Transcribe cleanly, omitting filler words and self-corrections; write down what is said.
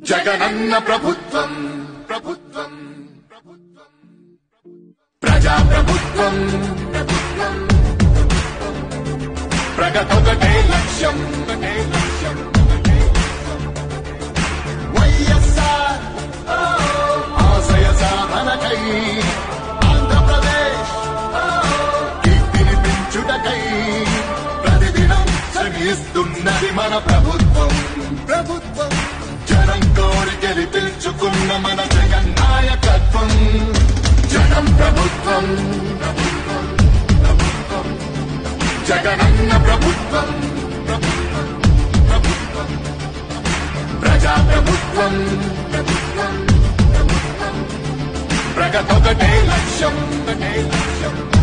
జగనన్న ప్రభుత్వం ప్రభుత్వం ప్రజా ప్రభుత్వం ప్రభుత్వం ప్రగతొకటే లక్ష్యం వైఎస్ఆర్ ఆశయ సాధనకై ఆంధ్రప్రదేశ్ కీర్తిని పెంచుటకై ప్రతిదినం శ్రమిస్తున్నది మన ప్రభుత్వం ప్రభుత్వం జనం కోరి గెలిపించుకున్న మన జగన్ నాయకత్వం జనం ప్రభుత్వం ప్రభుత్వం ప్రభుత్వం జగనన్న ప్రభుత్వం ప్రభుత్వం ప్రభుత్వం ప్రజా ప్రభుత్వం ప్రభుత్వం ప్రభుత్వం ప్రగతొకటే లక్ష్యం